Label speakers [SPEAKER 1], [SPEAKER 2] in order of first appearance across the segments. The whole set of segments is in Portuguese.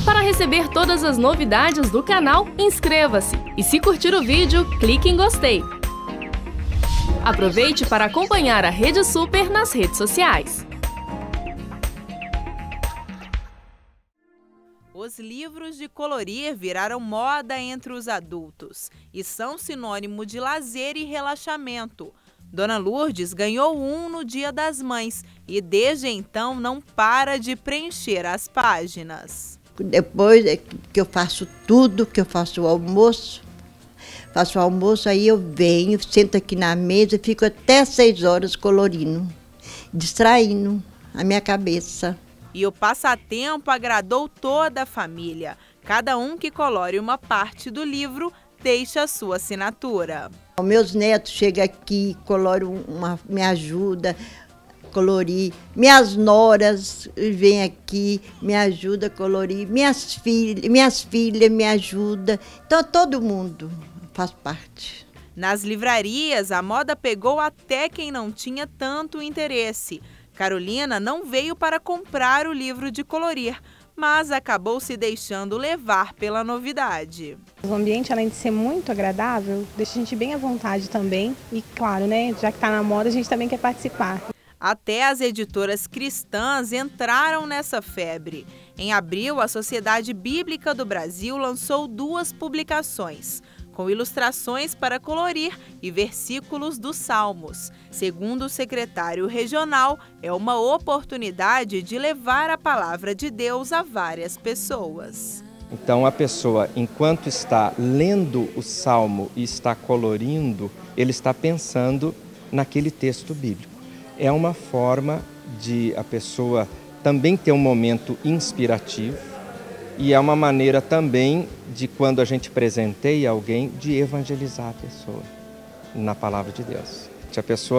[SPEAKER 1] Para receber todas as novidades do canal, inscreva-se e se curtir o vídeo, clique em gostei. Aproveite para acompanhar a Rede Super nas redes sociais.
[SPEAKER 2] Os livros de colorir viraram moda entre os adultos e são sinônimo de lazer e relaxamento. Dona Lourdes ganhou um no Dia das Mães e desde então não para de preencher as páginas.
[SPEAKER 3] Depois que eu faço tudo, que eu faço o almoço, aí eu venho, sento aqui na mesa e fico até 6 horas colorindo, distraindo a minha cabeça.
[SPEAKER 2] E o passatempo agradou toda a família. Cada um que colore uma parte do livro deixa a sua assinatura.
[SPEAKER 3] Os meus netos chegam aqui, coloram me ajudam a colorir. Minhas noras vêm aqui, me ajudam a colorir. Minhas filhas me ajudam. Então todo mundo faz parte.
[SPEAKER 2] Nas livrarias, a moda pegou até quem não tinha tanto interesse. Carolina não veio para comprar o livro de colorir, mas acabou se deixando levar pela novidade.
[SPEAKER 4] O ambiente, além de ser muito agradável, deixa a gente bem à vontade também. E claro, né, já que está na moda, a gente também quer participar.
[SPEAKER 2] Até as editoras cristãs entraram nessa febre. Em abril, a Sociedade Bíblica do Brasil lançou 2 publicações, com ilustrações para colorir e versículos dos Salmos. Segundo o secretário regional, é uma oportunidade de levar a palavra de Deus a várias pessoas.
[SPEAKER 5] Então a pessoa, enquanto está lendo o Salmo e está colorindo, ele está pensando naquele texto bíblico. É uma forma de a pessoa também ter um momento inspirativo e é uma maneira também de, quando a gente presenteia alguém, de evangelizar a pessoa na palavra de Deus. Se a pessoa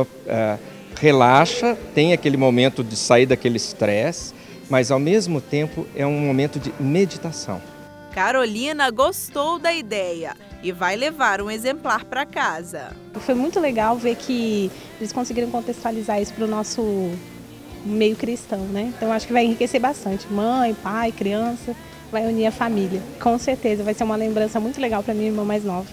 [SPEAKER 5] relaxa, tem aquele momento de sair daquele estresse, mas ao mesmo tempo é um momento de meditação.
[SPEAKER 2] Carolina gostou da ideia e vai levar um exemplar para casa.
[SPEAKER 4] Foi muito legal ver que eles conseguiram contextualizar isso para o nosso meio cristão, né? Então acho que vai enriquecer bastante. Mãe, pai, criança, vai unir a família. Com certeza vai ser uma lembrança muito legal para minha irmã mais nova.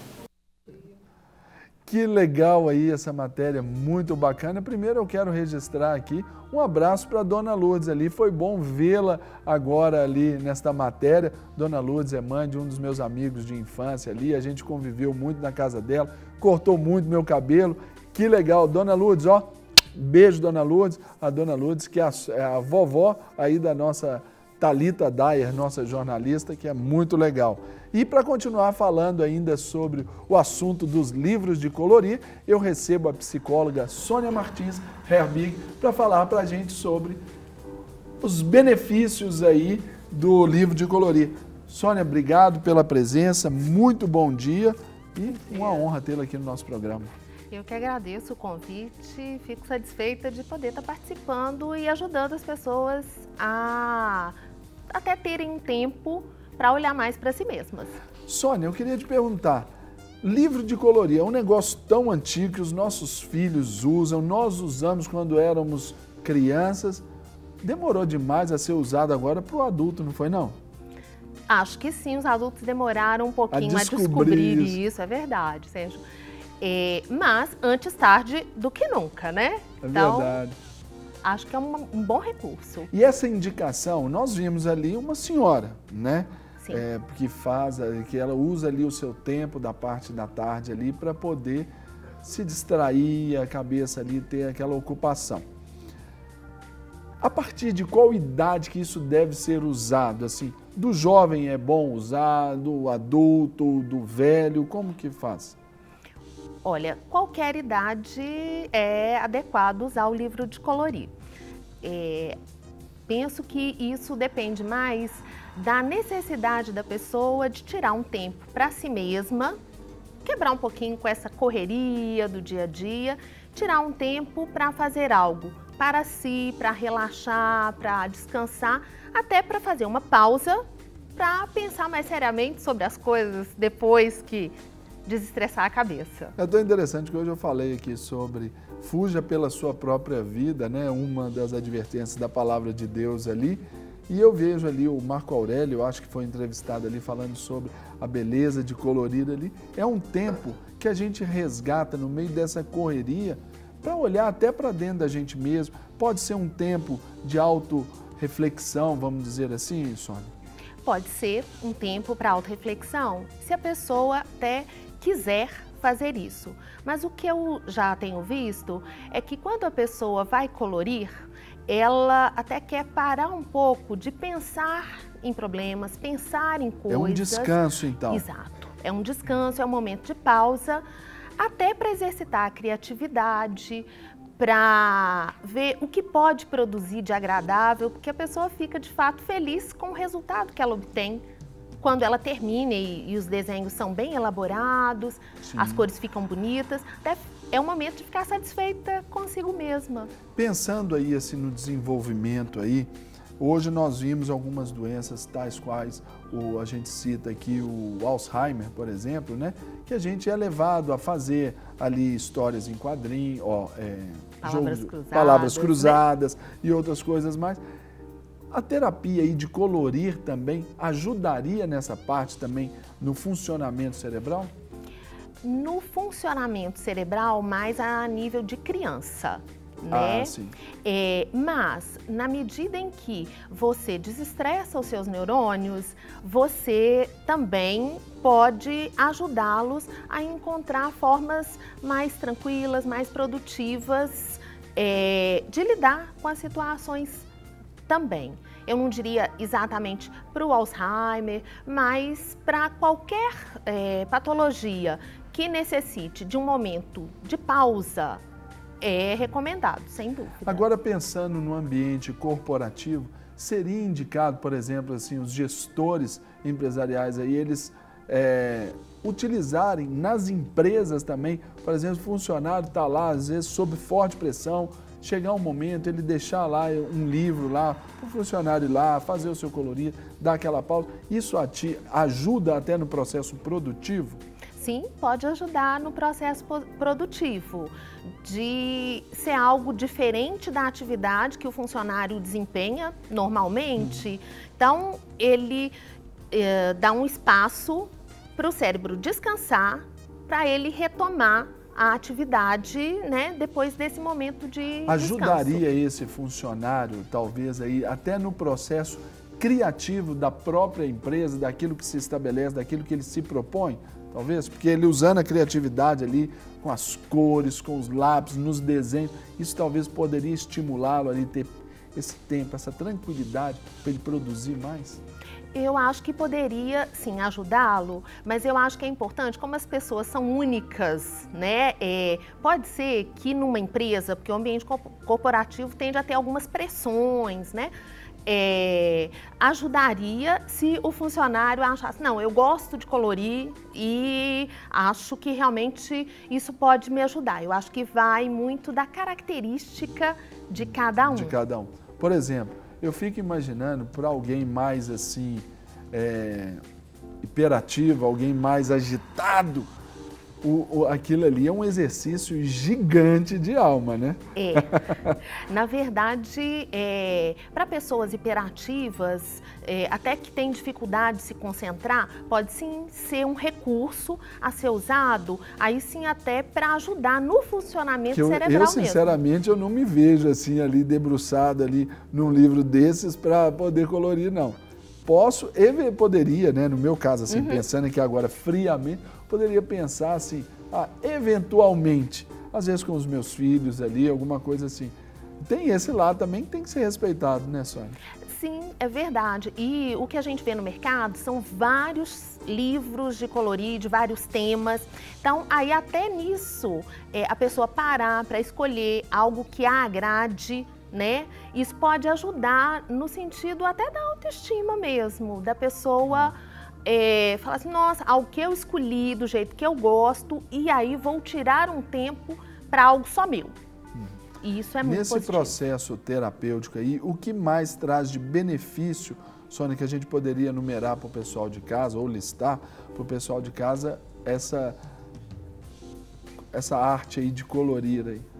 [SPEAKER 6] Que legal aí essa matéria, muito bacana. Primeiro eu quero registrar aqui um abraço para a Dona Lourdes ali. Foi bom vê-la agora ali nesta matéria. Dona Lourdes é mãe de um dos meus amigos de infância ali. A gente conviveu muito na casa dela, cortou muito meu cabelo. Que legal, Dona Lourdes, ó. Beijo, Dona Lourdes. A Dona Lourdes, que é a vovó aí da nossa Thalita Dyer, nossa jornalista, que é muito legal. E para continuar falando ainda sobre o assunto dos livros de colorir, eu recebo a psicóloga Sônia Martins Herbig para falar para a gente sobre os benefícios aí do livro de colorir. Sônia, obrigado pela presença, muito bom dia e uma honra tê-la aqui no nosso programa.
[SPEAKER 7] Eu que agradeço o convite, fico satisfeita de poder estar participando e ajudando as pessoas a até terem um tempo para olhar mais para si mesmas.
[SPEAKER 6] Sônia, eu queria te perguntar, livro de colorir é um negócio tão antigo que os nossos filhos usam, nós usamos quando éramos crianças, demorou demais a ser usado agora para o adulto, não foi não?
[SPEAKER 7] Acho que sim, os adultos demoraram um pouquinho a descobrir isso, é verdade, Sérgio. Mas antes tarde do que nunca, né?
[SPEAKER 6] É verdade.
[SPEAKER 7] Acho que é um bom recurso.
[SPEAKER 6] E essa indicação, nós vimos ali uma senhora, né?
[SPEAKER 7] Sim.
[SPEAKER 6] Que ela usa ali o seu tempo da parte da tarde ali para poder se distrair, a cabeça ali ter aquela ocupação. A partir de qual idade que isso deve ser usado? Assim, do jovem é bom usar, do adulto, do velho, como que faz?
[SPEAKER 7] Olha, qualquer idade é adequado usar o livro de colorir. Penso que isso depende mais da necessidade da pessoa de tirar um tempo para si mesma, quebrar um pouquinho com essa correria do dia a dia, tirar um tempo para fazer algo para si, para relaxar, para descansar, até para fazer uma pausa, para pensar mais seriamente sobre as coisas depois que desestressar a cabeça.
[SPEAKER 6] É tão interessante que hoje eu falei aqui sobre fuja pela sua própria vida, né? Uma das advertências da palavra de Deus ali. E eu vejo ali o Marco Aurélio, eu acho que foi entrevistado ali falando sobre a beleza de colorir ali. É um tempo que a gente resgata no meio dessa correria para olhar até para dentro da gente mesmo. Pode ser um tempo de autorreflexão, vamos dizer assim, Sônia?
[SPEAKER 7] Pode ser um tempo para autorreflexão, se a pessoa até quiser fazer isso. Mas o que eu já tenho visto é que quando a pessoa vai colorir, ela até quer parar um pouco de pensar em problemas, pensar em coisas.
[SPEAKER 6] É um descanso, então.
[SPEAKER 7] Exato. É um descanso, é um momento de pausa, até para exercitar a criatividade, para ver o que pode produzir de agradável, porque a pessoa fica de fato feliz com o resultado que ela obtém quando ela termina e os desenhos são bem elaborados, sim, as cores ficam bonitas, até é um momento de ficar satisfeita consigo mesma.
[SPEAKER 6] Pensando aí assim no desenvolvimento aí, hoje nós vimos algumas doenças tais quais a gente cita aqui o Alzheimer, por exemplo, né? Que a gente é levado a fazer ali histórias em quadrinhos, palavras cruzadas, né? E outras coisas mais. A terapia aí de colorir também ajudaria nessa parte também no funcionamento cerebral?
[SPEAKER 7] No funcionamento cerebral, mais a nível de criança, né?
[SPEAKER 6] Ah, sim.
[SPEAKER 7] Mas, na medida em que você desestressa os seus neurônios, você também pode ajudá-los a encontrar formas mais tranquilas, mais produtivas de lidar com as situações também. Eu não diria exatamente para o Alzheimer, mas para qualquer patologia que necessite de um momento de pausa, é recomendado, sem dúvida.
[SPEAKER 6] Agora, pensando no ambiente corporativo, seria indicado, por exemplo, assim, os gestores empresariais aí, eles utilizarem nas empresas também, por exemplo, o funcionário está lá, às vezes, sob forte pressão, chegar um momento, ele deixar lá um livro lá, para o funcionário ir lá, fazer o seu colorido, dar aquela pausa, isso ajuda até no processo produtivo?
[SPEAKER 7] Sim, pode ajudar no processo produtivo, de ser algo diferente da atividade que o funcionário desempenha normalmente. Então, ele dá um espaço para o cérebro descansar, para ele retomar a atividade, né, depois desse momento de
[SPEAKER 6] ajudaria
[SPEAKER 7] descanso.
[SPEAKER 6] Esse funcionário, talvez, aí, até no processo criativo da própria empresa, daquilo que se estabelece, daquilo que ele se propõe? Talvez, porque ele usando a criatividade ali, com as cores, com os lápis, nos desenhos, isso talvez poderia estimulá-lo ali, ter esse tempo, essa tranquilidade para ele produzir mais?
[SPEAKER 7] Eu acho que poderia, sim, ajudá-lo, mas eu acho que é importante, como as pessoas são únicas, né? Pode ser que numa empresa, porque o ambiente corporativo tende a ter algumas pressões, né? Ajudaria se o funcionário achasse, não, eu gosto de colorir e acho que realmente isso pode me ajudar. Eu acho que vai muito da característica de cada um.
[SPEAKER 6] De cada um. Por exemplo, eu fico imaginando para alguém mais assim, hiperativo, alguém mais agitado, aquilo ali é um exercício gigante de alma, né?
[SPEAKER 7] Na verdade, para pessoas hiperativas, até que têm dificuldade de se concentrar, pode sim ser um recurso a ser usado, aí sim até para ajudar no funcionamento cerebral mesmo.
[SPEAKER 6] Sinceramente, eu não me vejo assim ali debruçado ali num livro desses para poder colorir, não. Poderia, né, no meu caso, assim, pensando aqui agora friamente, poderia pensar assim, eventualmente, às vezes com os meus filhos ali, alguma coisa assim. Tem esse lado também que tem que ser respeitado, né, Sônia?
[SPEAKER 7] Sim, é verdade. E o que a gente vê no mercado são vários livros de colorir, de vários temas. Então, aí até nisso, a pessoa parar para escolher algo que a agrade, né? Isso pode ajudar no sentido até da autoestima mesmo, da pessoa falar assim, nossa, algo que eu escolhi do jeito que eu gosto e aí vou tirar um tempo para algo só meu. E isso é muito positivo.
[SPEAKER 6] Nesse processo terapêutico aí, o que mais traz de benefício, Sônia, que a gente poderia enumerar para o pessoal de casa ou listar para o pessoal de casa essa arte aí de colorir aí?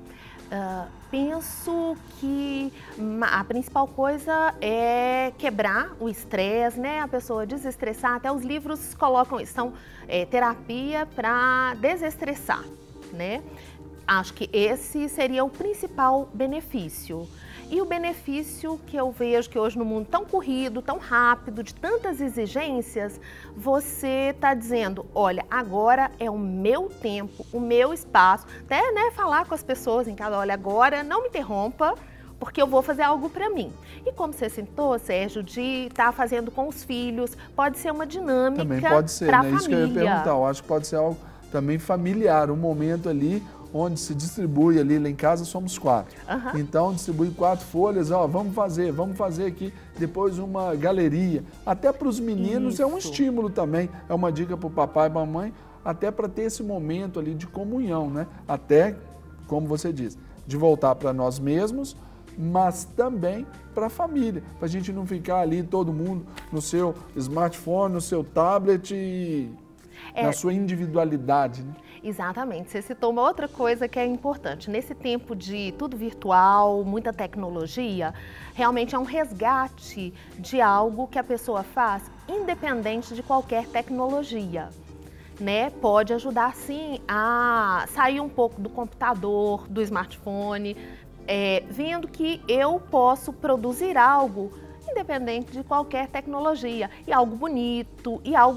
[SPEAKER 7] Penso que a principal coisa é quebrar o estresse, né? A pessoa desestressar. Até os livros colocam isso, são terapia para desestressar, né? Acho que esse seria o principal benefício. E o benefício que eu vejo que hoje no mundo tão corrido, tão rápido, de tantas exigências, você está dizendo, olha, agora é o meu tempo, o meu espaço. Até, né, falar com as pessoas em casa, olha, agora não me interrompa, porque eu vou fazer algo para mim. E como você citou, Sérgio, de estar fazendo com os filhos, pode ser uma dinâmica para a família. Também pode ser, né?
[SPEAKER 6] Isso que eu ia perguntar. Eu acho que pode ser algo também familiar, um momento ali onde se distribui ali, lá em casa somos 4. Então, distribui 4 folhas, ó, vamos fazer aqui depois uma galeria. Até para os meninos é um estímulo também, é uma dica para o papai e para a mamãe, até para ter esse momento ali de comunhão, né? Até, como você diz, de voltar para nós mesmos, mas também para a família, para a gente não ficar ali todo mundo no seu smartphone, no seu tablet e na sua individualidade, né?
[SPEAKER 7] Exatamente. Você citou uma outra coisa que é importante. Nesse tempo de tudo virtual, muita tecnologia, realmente é um resgate de algo que a pessoa faz independente de qualquer tecnologia, né? Pode ajudar, sim, a sair um pouco do computador, do smartphone, vendo que eu posso produzir algo independente de qualquer tecnologia, e algo bonito, e algo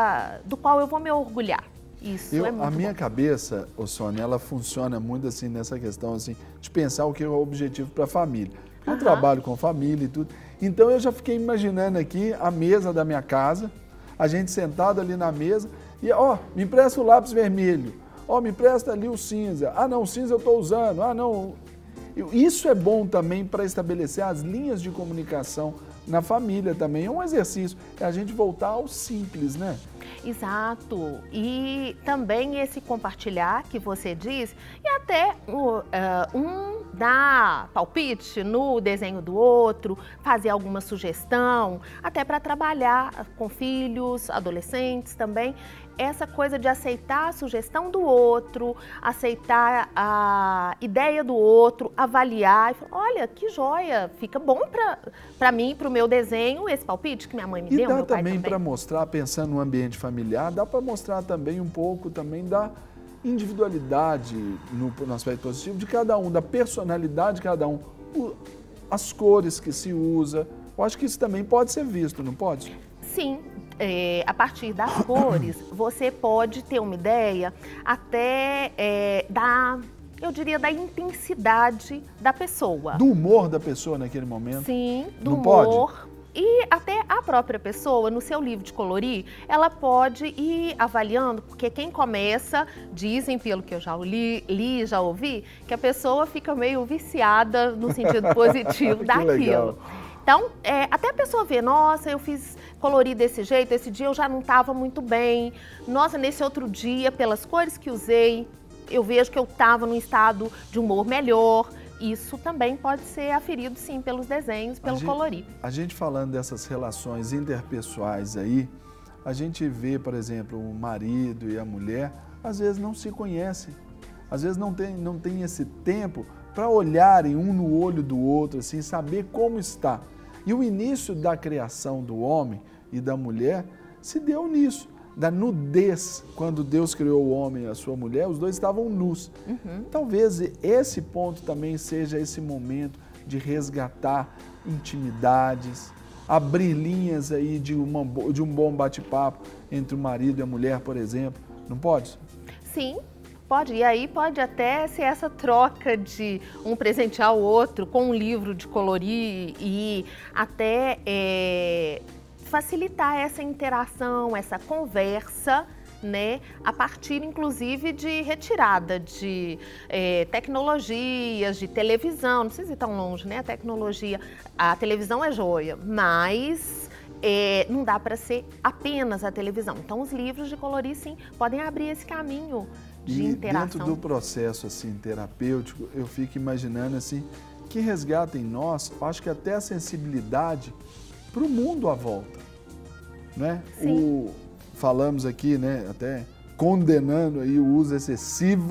[SPEAKER 7] do qual eu vou me orgulhar. Isso é muito
[SPEAKER 6] A minha
[SPEAKER 7] bom.
[SPEAKER 6] cabeça, Sônia, ela funciona muito assim nessa questão assim, de pensar o que é o objetivo para a família. Eu trabalho com família e tudo, então eu já fiquei imaginando aqui a mesa da minha casa, a gente sentado ali na mesa, e ó, me empresta o lápis vermelho, ó, me empresta ali o cinza, ah não, o cinza eu estou usando, ah não. Isso é bom também para estabelecer as linhas de comunicação na família também. É um exercício, é a gente voltar ao simples, né?
[SPEAKER 7] Exato. E também esse compartilhar que você diz, e até dar palpite no desenho do outro, fazer alguma sugestão, até para trabalhar com filhos, adolescentes também. Essa coisa de aceitar a sugestão do outro, aceitar a ideia do outro, avaliar e falar, olha, que joia, fica bom para mim, para o meu desenho, esse palpite que minha mãe me deu, meu pai também.
[SPEAKER 6] E dá também para mostrar, pensando no ambiente familiar, dá para mostrar também um pouco também da individualidade no aspecto positivo de cada um, da personalidade de cada um, as cores que se usa. Eu acho que isso também pode ser visto, não pode?
[SPEAKER 7] Sim. A partir das cores, você pode ter uma ideia até eu diria, da intensidade da pessoa.
[SPEAKER 6] Do humor da pessoa naquele momento?
[SPEAKER 7] Sim, do
[SPEAKER 6] não
[SPEAKER 7] humor.
[SPEAKER 6] Pode?
[SPEAKER 7] E até a própria pessoa, no seu livro de colorir, ela pode ir avaliando, porque quem começa, dizem, pelo que eu já li, já ouvi, que a pessoa fica meio viciada no sentido positivo daquilo.
[SPEAKER 6] Legal.
[SPEAKER 7] Então, até a pessoa vê, nossa, eu colori desse jeito, esse dia eu já não estava muito bem, nossa, nesse outro dia, pelas cores que usei, eu vejo que eu estava num estado de humor melhor. Isso também pode ser aferido, sim, pelos desenhos, pelo colorir.
[SPEAKER 6] A gente falando dessas relações interpessoais aí, a gente vê, por exemplo, o marido e a mulher, às vezes não se conhecem, às vezes não tem esse tempo para olharem um no olho do outro, assim, saber como está. E o início da criação do homem e da mulher se deu nisso, da nudez. Quando Deus criou o homem e a sua mulher, os dois estavam nus. Talvez esse ponto também seja esse momento de resgatar intimidades, abrir linhas aí de um bom bate-papo entre o marido e a mulher, por exemplo. Não pode?
[SPEAKER 7] Sim. Pode, e aí pode até ser essa troca de um presentear o outro com um livro de colorir e até facilitar essa interação, essa conversa, né, a partir inclusive de retirada de tecnologias, de televisão, não precisa ir tão longe, né, a televisão é joia, mas não dá para ser apenas a televisão. Então os livros de colorir, sim, podem abrir esse caminho de interação.
[SPEAKER 6] Dentro do processo assim, terapêutico, eu fico imaginando assim, que resgata em nós, acho que até a sensibilidade para o mundo à volta. Né? Falamos aqui, né, até condenando aí o uso excessivo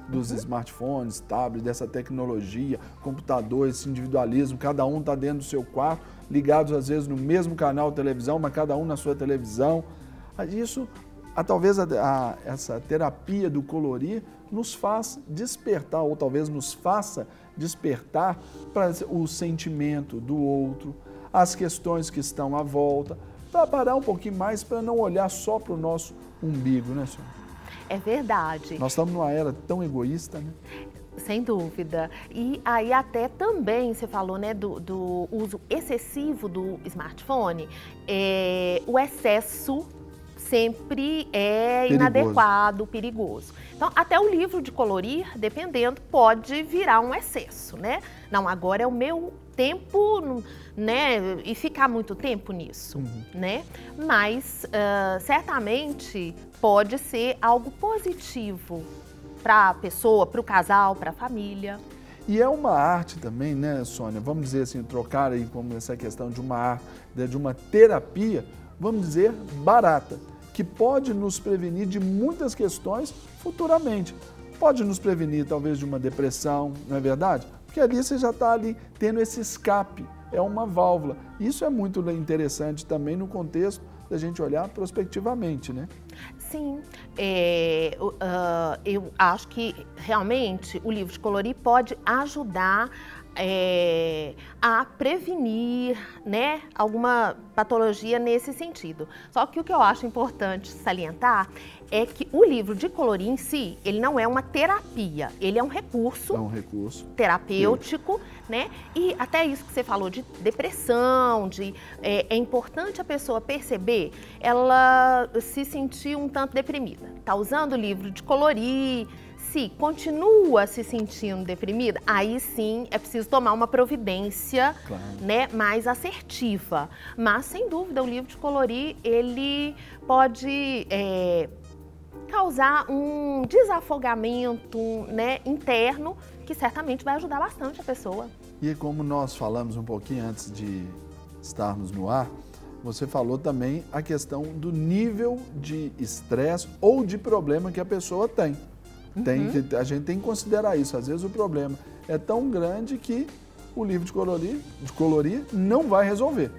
[SPEAKER 6] dos smartphones, tablets, dessa tecnologia, computador, esse individualismo, cada um está dentro do seu quarto, ligados às vezes no mesmo canal de televisão, mas cada um na sua televisão. Isso, talvez essa terapia do colorir nos faz despertar, ou talvez nos faça despertar para o sentimento do outro, as questões que estão à volta, para parar um pouquinho mais, para não olhar só para o nosso umbigo, né, senhora?
[SPEAKER 7] É verdade.
[SPEAKER 6] Nós estamos numa era tão egoísta, né?
[SPEAKER 7] Sem dúvida. E aí até também, você falou, né, do uso excessivo do smartphone, o excesso sempre é inadequado, perigoso. Então, até o livro de colorir, dependendo, pode virar um excesso, né? Não, agora é o meu tempo, né? E ficar muito tempo nisso, né? Mas, certamente, pode ser algo positivo para a pessoa, para o casal, para a família.
[SPEAKER 6] E é uma arte também, né, Sônia? Vamos dizer assim, trocar aí como essa questão de uma arte, de uma terapia, vamos dizer, barata, que pode nos prevenir de muitas questões futuramente. Pode nos prevenir, talvez, de uma depressão, não é verdade? Porque ali você já está ali tendo esse escape, é uma válvula. Isso é muito interessante também no contexto da gente olhar prospectivamente, né?
[SPEAKER 7] Sim, eu acho que realmente o livro de colorir pode ajudar a prevenir, né, alguma patologia nesse sentido. Só que o que eu acho importante salientar é que o livro de colorir em si, ele não é uma terapia, ele é um recurso, terapêutico, né? E até isso que você falou de depressão, é importante a pessoa perceber, ela se sentir um tanto deprimida. Tá usando o livro de colorir, se continua se sentindo deprimida, aí sim é preciso tomar uma providência, né, mais assertiva. Mas, sem dúvida, o livro de colorir, ele pode causar um desafogamento, né, interno, que certamente vai ajudar bastante a pessoa.
[SPEAKER 6] E como nós falamos um pouquinho antes de estarmos no ar, você falou também a questão do nível de estresse ou de problema que a pessoa tem. A gente tem que considerar isso. Às vezes o problema é tão grande que o livro de colorir não vai resolver.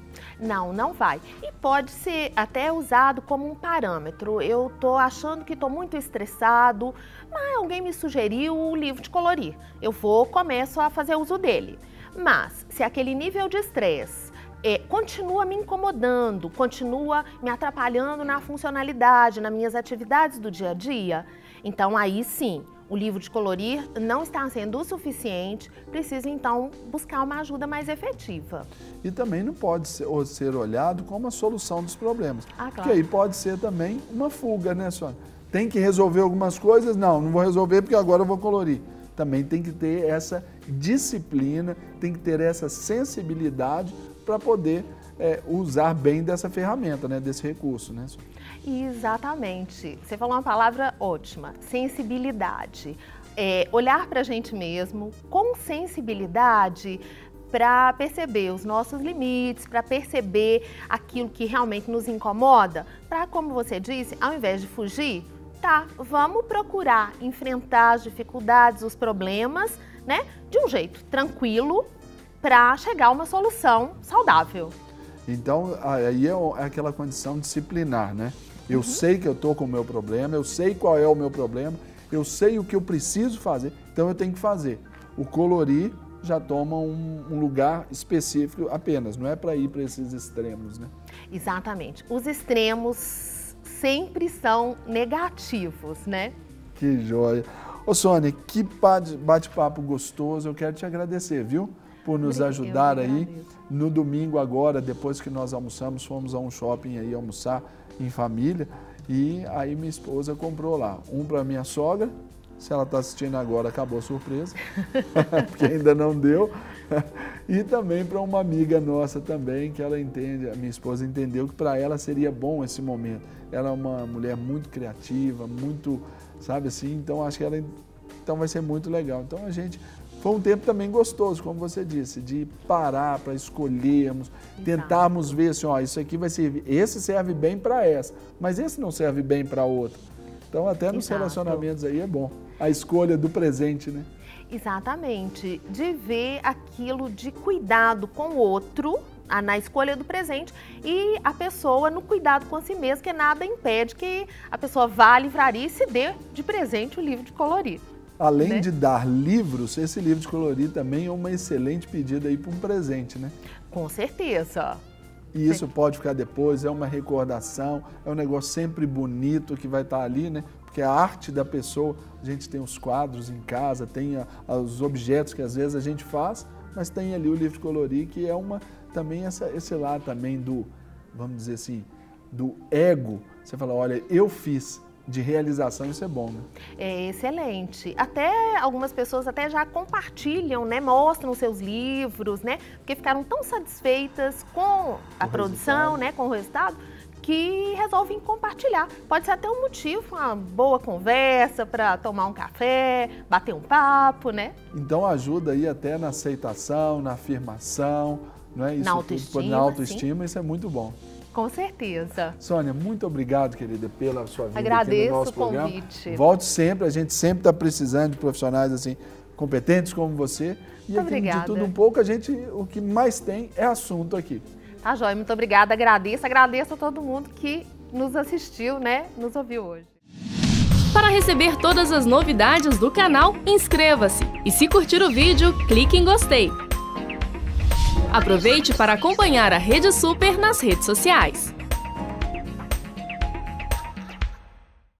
[SPEAKER 7] Não vai. E pode ser até usado como um parâmetro. Eu estou achando que estou muito estressado, mas alguém me sugeriu o livro de colorir. Começo a fazer uso dele. Mas se aquele nível de estresse continua me incomodando, continua me atrapalhando na funcionalidade, nas minhas atividades do dia a dia, então aí sim, o livro de colorir não está sendo o suficiente, preciso então buscar uma ajuda mais efetiva.
[SPEAKER 6] E também não pode ser olhado como a solução dos problemas,
[SPEAKER 7] claro.
[SPEAKER 6] Porque aí pode ser também uma fuga, né, Sônia? Tem que resolver algumas coisas? Não vou resolver porque agora eu vou colorir. Também tem que ter essa disciplina, tem que ter essa sensibilidade para poder usar bem dessa ferramenta, né, desse recurso, né?
[SPEAKER 7] Exatamente. Você falou uma palavra ótima, sensibilidade. Olhar para a gente mesmo com sensibilidade para perceber os nossos limites, para perceber aquilo que realmente nos incomoda, para, como você disse, ao invés de fugir, vamos procurar enfrentar as dificuldades, os problemas, né, de um jeito tranquilo, para chegar a uma solução saudável.
[SPEAKER 6] Então, aí é aquela condição disciplinar, né? Eu sei que eu estou com o meu problema, eu sei qual é o meu problema, eu sei o que eu preciso fazer, então eu tenho que fazer. O colorir já toma um lugar específico apenas, não é para ir para esses extremos, né?
[SPEAKER 7] Exatamente. Os extremos sempre são negativos, né?
[SPEAKER 6] Que joia. Ô Sônia, que bate-papo gostoso, eu quero te agradecer, viu? Por nos ajudar aí. No domingo agora, depois que nós almoçamos, fomos a um shopping aí almoçar em família e aí minha esposa comprou lá um para minha sogra. Se ela está assistindo agora, acabou a surpresa, porque ainda não deu. E também para uma amiga nossa também, que ela entende, a minha esposa entendeu que para ela seria bom esse momento. Ela é uma mulher muito criativa, muito, sabe assim, então acho que então vai ser muito legal. Então foi um tempo também gostoso, como você disse, de parar para escolhermos, tentarmos ver assim, isso aqui vai servir, esse serve bem para essa, mas esse não serve bem para outra. Então, até nos relacionamentos aí é bom. A escolha do presente, né?
[SPEAKER 7] Exatamente. De ver aquilo de cuidado com o outro, na escolha do presente, e a pessoa no cuidado com si mesma, que nada impede que a pessoa vá à livraria e se dê de presente o livro de colorir.
[SPEAKER 6] Além
[SPEAKER 7] né?
[SPEAKER 6] de dar livros, esse livro de colorir também é uma excelente pedida aí para um presente, né?
[SPEAKER 7] Com certeza.
[SPEAKER 6] E isso pode ficar depois, é uma recordação, é um negócio sempre bonito que vai estar ali, né? Porque a arte da pessoa, a gente tem os quadros em casa, tem os objetos que às vezes a gente faz, mas tem ali o livro de colorir, que é também esse lado também do, vamos dizer assim, do ego. Você fala, olha, eu fiz, de realização, isso é bom, né? É
[SPEAKER 7] excelente. Até algumas pessoas até já compartilham, né? Mostram seus livros, né? Porque ficaram tão satisfeitas com a produção, né? Com o resultado, que resolvem compartilhar. Pode ser até um motivo, uma boa conversa para tomar um café, bater um papo, né?
[SPEAKER 6] Então ajuda aí até na aceitação, na afirmação, não é? Isso
[SPEAKER 7] na autoestima,
[SPEAKER 6] na autoestima, isso é muito bom.
[SPEAKER 7] Com certeza.
[SPEAKER 6] Sônia, muito obrigado, querida, pela sua vinda
[SPEAKER 7] Agradeço
[SPEAKER 6] aqui no nosso programa.
[SPEAKER 7] Convite.
[SPEAKER 6] Volte sempre, a gente sempre está precisando de profissionais assim competentes como você. E aqui de tudo um pouco, o que mais tem é assunto aqui.
[SPEAKER 7] Tá joia, muito obrigada, agradeço a todo mundo que nos assistiu, né, nos ouviu hoje.
[SPEAKER 1] Para receber todas as novidades do canal, inscreva-se e se curtir o vídeo, clique em gostei. Aproveite para acompanhar a Rede Super nas redes sociais.